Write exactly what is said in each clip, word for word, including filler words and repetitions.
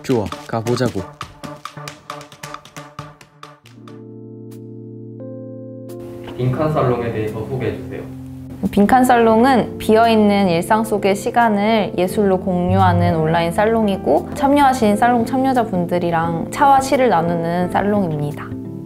좋아, 가보자고. 빈칸 살롱에 대해서 소개해주세요. 빈칸 살롱은 비어있는 일상 속의 시간을 예술로 공유하는 온라인 살롱이고, 참여하신 살롱 참여자분들이랑 차와 시를 나누는 살롱입니다.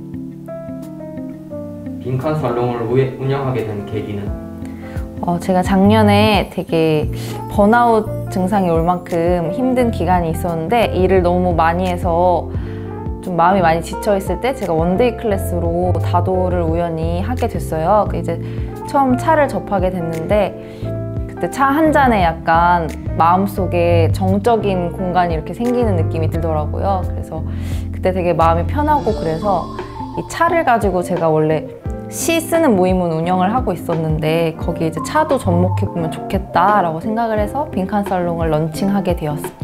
빈칸 살롱을 왜 운영하게 된 계기는? 어, 제가 작년에 되게 번아웃 증상이 올 만큼 힘든 기간이 있었는데, 일을 너무 많이 해서 좀 마음이 많이 지쳐있을 때 제가 원데이 클래스로 다도를 우연히 하게 됐어요. 이제 처음 차를 접하게 됐는데, 그때 차 한 잔에 약간 마음속에 정적인 공간이 이렇게 생기는 느낌이 들더라고요. 그래서 그때 되게 마음이 편하고, 그래서 이 차를 가지고 제가 원래 시 쓰는 모임은 운영을 하고 있었는데, 거기에 이제 차도 접목해보면 좋겠다라고 생각을 해서 빈칸 살롱을 런칭하게 되었습니다.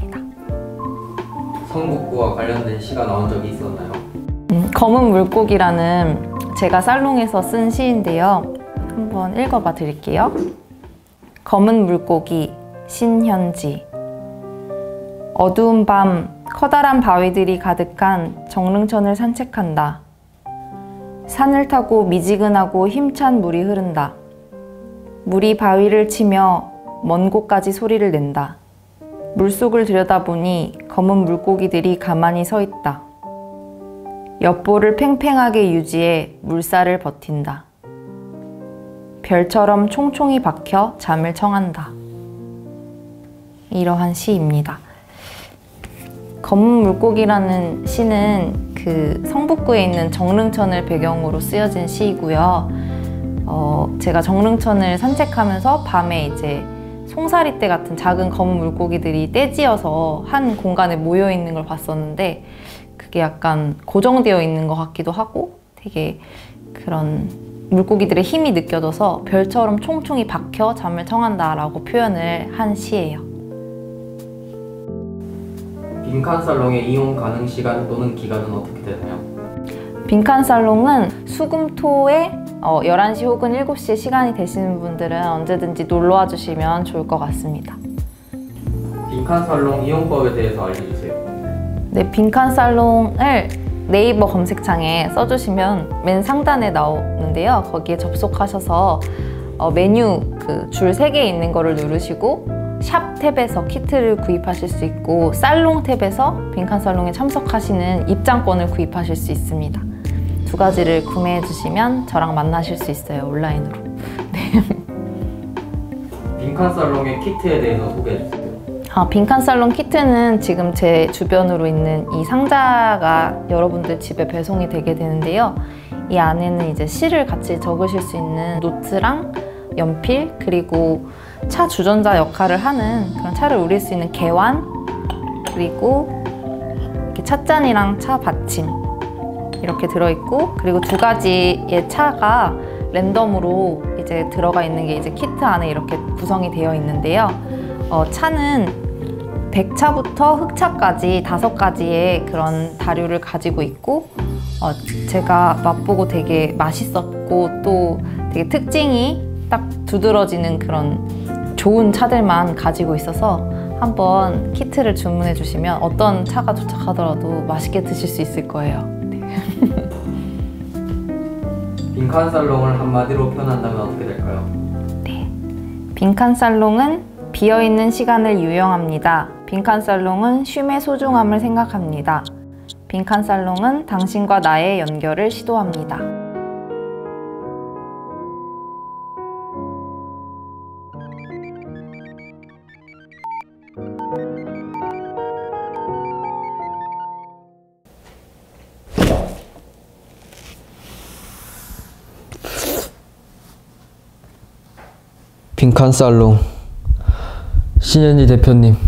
성북구와 관련된 시가 나온 적이 있었나요? 음, 검은 물고기라는 제가 살롱에서 쓴 시인데요. 한번 읽어봐 드릴게요. 검은 물고기, 신현지. 어두운 밤, 커다란 바위들이 가득한 정릉천을 산책한다. 산을 타고 미지근하고 힘찬 물이 흐른다. 물이 바위를 치며 먼 곳까지 소리를 낸다. 물속을 들여다보니 검은 물고기들이 가만히 서 있다. 엿볼을 팽팽하게 유지해 물살을 버틴다. 별처럼 총총히 박혀 잠을 청한다. 이러한 시입니다. 검은 물고기라는 시는 그 성북구에 있는 정릉천을 배경으로 쓰여진 시이고요. 어, 제가 정릉천을 산책하면서 밤에 이제 송사리떼 같은 작은 검은 물고기들이 떼지어서 한 공간에 모여 있는 걸 봤었는데, 그게 약간 고정되어 있는 것 같기도 하고 되게 그런 물고기들의 힘이 느껴져서 별처럼 총총히 박혀 잠을 청한다 라고 표현을 한 시예요. 빈칸 살롱의 이용 가능 시간 또는 기간은 어떻게 되나요? 빈칸 살롱은 수금토에 어, 열한 시 혹은 일곱 시에 시간이 되시는 분들은 언제든지 놀러와 주시면 좋을 것 같습니다. 빈칸 살롱 이용법에 대해서 알려주세요. 네, 빈칸 살롱을 네이버 검색창에 써주시면 맨 상단에 나오는데요. 거기에 접속하셔서 어, 메뉴 그 줄 세 개 있는 거를 누르시고 샵 탭에서 키트를 구입하실 수 있고, 살롱 탭에서 빈칸 살롱에 참석하시는 입장권을 구입하실 수 있습니다. 두 가지를 구매해 주시면 저랑 만나실 수 있어요, 온라인으로. 네. 빈칸 살롱의 키트에 대해서 소개해 주세요. 아, 빈칸 살롱 키트는 지금 제 주변으로 있는 이 상자가 여러분들 집에 배송이 되게 되는데요. 이 안에는 이제 시를 같이 적으실 수 있는 노트랑 연필, 그리고 차 주전자 역할을 하는 그런 차를 우릴 수 있는 개완, 그리고 이렇게 찻잔이랑 차 받침 이렇게 들어있고, 그리고 두 가지의 차가 랜덤으로 이제 들어가 있는 게 이제 키트 안에 이렇게 구성이 되어 있는데요. 어, 차는 백차부터 흑차까지 다섯 가지의 그런 다류를 가지고 있고, 어, 제가 맛보고 되게 맛있었고 또 되게 특징이 딱 두드러지는 그런 좋은 차들만 가지고 있어서 한번 키트를 주문해 주시면 어떤 차가 도착하더라도 맛있게 드실 수 있을 거예요. 빈칸 살롱을 한마디로 표현한다면 어떻게 될까요? 네, 빈칸 살롱은 비어있는 시간을 유용합니다. 빈칸 살롱은 쉼의 소중함을 생각합니다. 빈칸 살롱은 당신과 나의 연결을 시도합니다. 빈칸 살롱 신현지 대표님,